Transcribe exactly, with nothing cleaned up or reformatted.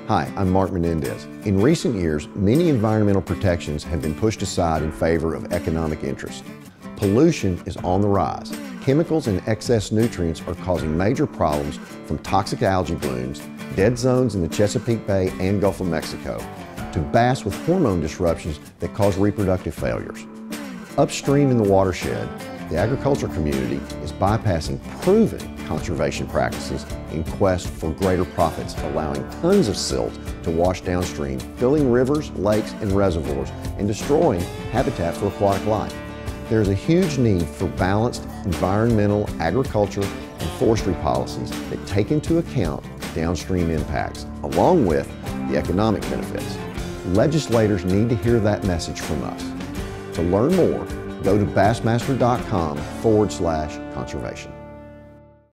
Hi, I'm Mark Menendez. In recent years, many environmental protections have been pushed aside in favor of economic interest. Pollution is on the rise. Chemicals and excess nutrients are causing major problems, from toxic algae blooms, dead zones in the Chesapeake Bay and Gulf of Mexico, to bass with hormone disruptions that cause reproductive failures. Upstream in the watershed, the agriculture community is bypassing proven conservation practices in quest for greater profits, allowing tons of silt to wash downstream, filling rivers, lakes, and reservoirs, and destroying habitat for aquatic life. There is a huge need for balanced environmental, agriculture, and forestry policies that take into account downstream impacts, along with the economic benefits. Legislators need to hear that message from us. To learn more, go to bassmaster dot com forward slash conservation.